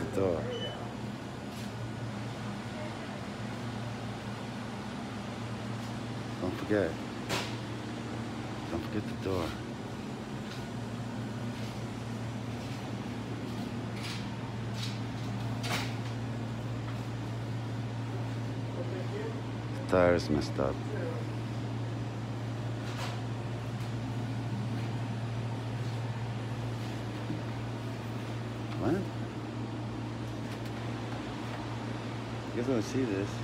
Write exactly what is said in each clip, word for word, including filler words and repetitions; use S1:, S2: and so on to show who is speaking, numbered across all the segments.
S1: the door. Don't forget. Don't forget the door. The tire's messed up. What? You guys want to see this?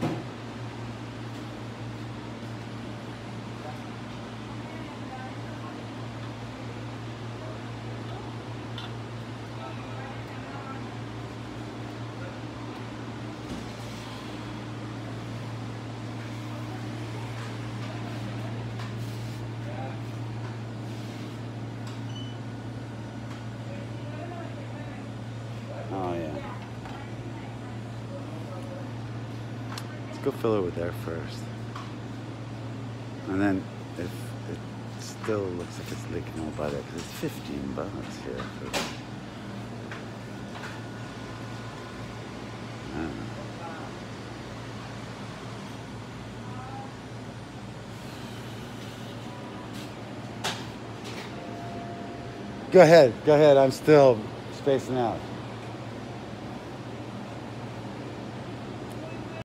S1: Oh yeah. Let's go fill it with air first. And then if it still looks like it's leaking all by there, because it's fifteen bucks here. For, I don't know. Go ahead, go ahead. I'm still spacing out.